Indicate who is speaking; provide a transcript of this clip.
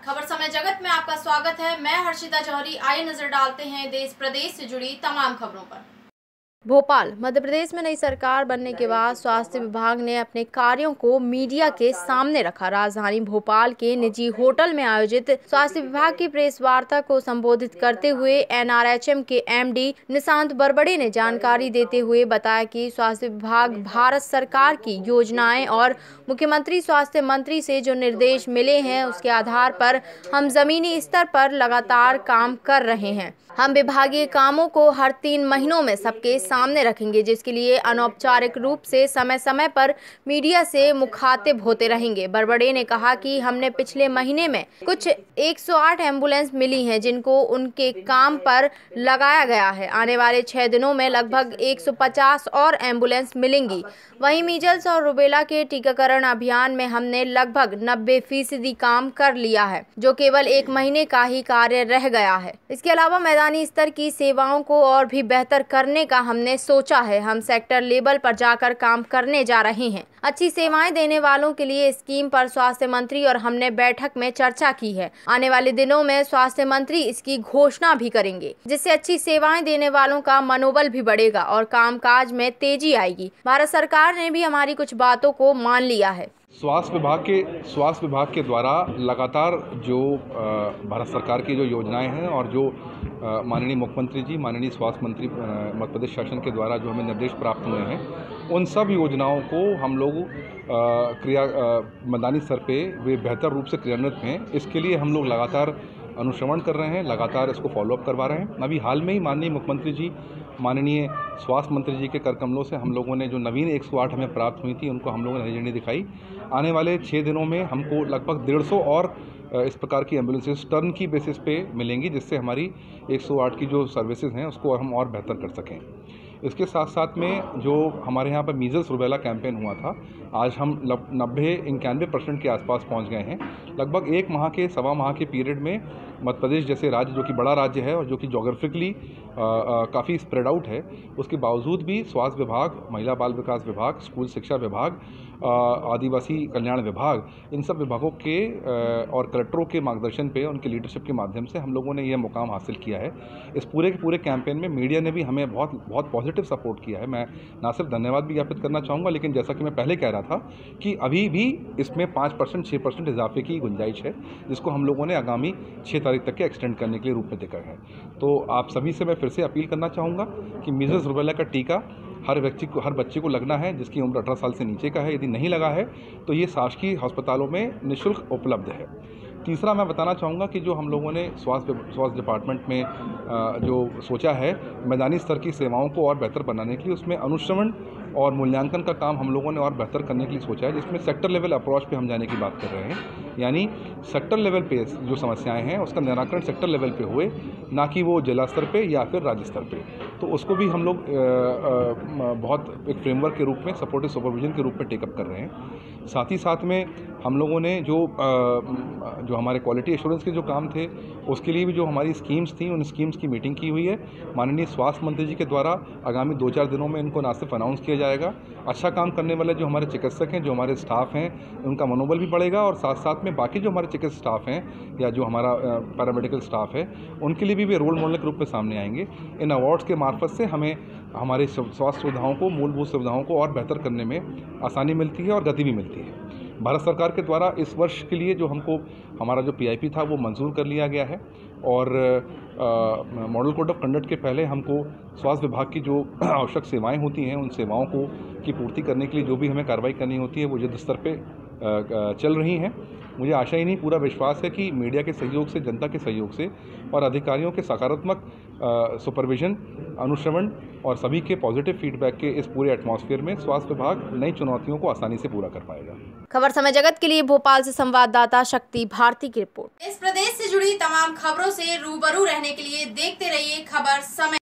Speaker 1: खबर समय जगत में आपका स्वागत है। मैं हर्षिता जौहरी। आइए नजर डालते हैं देश प्रदेश से जुड़ी तमाम खबरों पर। भोपाल मध्य प्रदेश में नई सरकार बनने के बाद स्वास्थ्य विभाग ने अपने कार्यों को मीडिया के सामने रखा। राजधानी भोपाल के निजी होटल में आयोजित स्वास्थ्य विभाग की प्रेस वार्ता को संबोधित करते हुए NRHM के MD निशांत बरबड़े ने जानकारी देते हुए बताया कि स्वास्थ्य विभाग भारत सरकार की योजनाएं और मुख्यमंत्री स्वास्थ्य मंत्री से जो निर्देश मिले हैं उसके आधार पर हम जमीनी स्तर पर लगातार काम कर रहे हैं। हम विभागीय कामों को हर 3 महीनों में सबके सामने रखेंगे, जिसके लिए अनौपचारिक रूप से समय समय पर मीडिया से मुखातिब होते रहेंगे। बरबड़े ने कहा कि हमने पिछले महीने में कुछ 108 एम्बुलेंस मिली हैं जिनको उनके काम पर लगाया गया है। आने वाले 6 दिनों में लगभग 150 और एम्बुलेंस मिलेंगी। वहीं मीजल्स और रुबेला के टीकाकरण अभियान में हमने लगभग 90% काम कर लिया है, जो केवल 1 महीने का ही कार्य रह गया है। इसके अलावा मैदानी स्तर की सेवाओं को और भी बेहतर करने का हमने सोचा है। हम सेक्टर लेवल पर जाकर काम करने जा रहे हैं। अच्छी सेवाएं देने वालों के लिए स्कीम पर स्वास्थ्य मंत्री और हमने बैठक में चर्चा की है। आने वाले दिनों में स्वास्थ्य मंत्री इसकी घोषणा भी करेंगे, जिससे अच्छी सेवाएं देने वालों का मनोबल भी बढ़ेगा और कामकाज में तेजी आएगी। भारत सरकार ने भी हमारी कुछ बातों को मान लिया है।
Speaker 2: स्वास्थ्य विभाग के द्वारा लगातार जो भारत सरकार की जो योजनाएं हैं और जो माननीय मुख्यमंत्री जी, माननीय स्वास्थ्य मंत्री मध्य प्रदेश शासन के द्वारा जो हमें निर्देश प्राप्त हुए हैं, उन सब योजनाओं को हम लोग मैदानी स्तर पे वे बेहतर रूप से क्रियान्वित हैं। इसके लिए हम लोग लगातार अनुश्रवण कर रहे हैं, लगातार इसको फॉलोअप करवा रहे हैं। अभी हाल में ही माननीय मुख्यमंत्री जी, माननीय स्वास्थ्य मंत्री जी के कर कमलों से हम लोगों ने जो नवीन 108 हमें प्राप्त हुई थी उनको हम लोगों ने हरी झंडी दिखाई। आने वाले 6 दिनों में हमको लगभग 150 और इस प्रकार की एम्बुलेंसेस टर्न की बेसिस पे मिलेंगी, जिससे हमारी 108 की जो सर्विसेज हैं उसको हम और बेहतर कर सकें। इसके साथ साथ में जो हमारे यहाँ पर मीजल्स रुबेला कैंपेन हुआ था, आज हम 91% के आसपास पहुँच गए हैं। लगभग 1 माह के सवा माह के पीरियड में मध्य प्रदेश जैसे राज्य, जो कि बड़ा राज्य है और जो कि जोग्राफिकली काफ़ी स्प्रेड आउट है, उसके बावजूद भी स्वास्थ्य विभाग, महिला बाल विकास विभाग, स्कूल शिक्षा विभाग, आदिवासी कल्याण विभाग, इन सब विभागों के और कलेक्टरों के मार्गदर्शन पे, उनके लीडरशिप के माध्यम से हम लोगों ने यह मुकाम हासिल किया है। इस पूरे के पूरे कैंपेन में मीडिया ने भी हमें बहुत पॉजिटिव सपोर्ट किया है। मैं ना सिर्फ धन्यवाद भी ज्ञापित करना चाहूँगा, लेकिन जैसा कि मैं पहले कह रहा था कि अभी भी इसमें 5% 6% इजाफे की गुंजाइश है, जिसको हम लोगों ने आगामी 6 तारीख तक के एक्सटेंड करने के लिए रूप में देखा है। तो आप सभी से मैं फिर से अपील करना चाहूँगा कि मीजल्स रुबेला का टीका हर बच्चे को लगना है जिसकी उम्र 18 साल से नीचे का है। यदि नहीं लगा है तो ये शासकीय अस्पतालों में निःशुल्क उपलब्ध है। तीसरा मैं बताना चाहूँगा कि जो हम लोगों ने स्वास्थ्य डिपार्टमेंट में जो सोचा है मैदानी स्तर की सेवाओं को और बेहतर बनाने के लिए, उसमें अनुश्रवण और मूल्यांकन का काम हम लोगों ने और बेहतर करने के लिए सोचा है, जिसमें सेक्टर लेवल अप्रोच पे हम जाने की बात कर रहे हैं। यानी सेक्टर लेवल पे जो समस्याएं हैं उसका निराकरण सेक्टर लेवल पे हुए, ना कि वो जिला स्तर पे या फिर राज्य स्तर पे। तो उसको भी हम लोग बहुत एक फ्रेमवर्क के रूप में, सपोर्टिव सुपरविजन के रूप में टेकअप कर रहे हैं। साथ ही साथ में हम लोगों ने जो हमारे क्वालिटी एश्योरेंस के जो काम थे उसके लिए भी जो हमारी स्कीम्स थी, उन स्कीम्स की मीटिंग की हुई है। माननीय स्वास्थ्य मंत्री जी के द्वारा आगामी 2-4 दिनों में इनको ना सिर्फ अनाउंस किया जाएगा, अच्छा काम करने वाले जो हमारे चिकित्सक हैं, जो हमारे स्टाफ हैं, उनका मनोबल भी बढ़ेगा और साथ साथ में बाकी जो हमारे चिकित्सक स्टाफ हैं या जो हमारा पैरामेडिकल स्टाफ है, उनके लिए भी रोल मॉडल के रूप में सामने आएंगे। इन अवार्ड्स के मार्फत से हमें हमारे स्वास्थ्य सुविधाओं को, मूलभूत सुविधाओं को और बेहतर करने में आसानी मिलती है और गति भी मिलती है। भारत सरकार के द्वारा इस वर्ष के लिए जो हमको हमारा जो PIP था वो मंजूर कर लिया गया है और मॉडल कोड ऑफ कंडक्ट के पहले हमको स्वास्थ्य विभाग की जो आवश्यक सेवाएं होती हैं, उन सेवाओं की पूर्ति करने के लिए जो भी हमें कार्रवाई करनी होती है वो युद्ध स्तर पे चल रही हैं। मुझे आशा ही नहीं, पूरा विश्वास है कि मीडिया के सहयोग से, जनता के सहयोग से और अधिकारियों के सकारात्मक सुपरविजन, अनुश्रवण और सभी के पॉजिटिव फीडबैक के इस पूरे एटमॉस्फेयर में स्वास्थ्य विभाग नई चुनौतियों को आसानी से पूरा कर पाएगा।
Speaker 1: खबर समय जगत के लिए भोपाल से संवाददाता शक्ति भारती की रिपोर्ट। इस प्रदेश से जुड़ी तमाम खबरों से रूबरू रहने के लिए देखते रहिए खबर समय।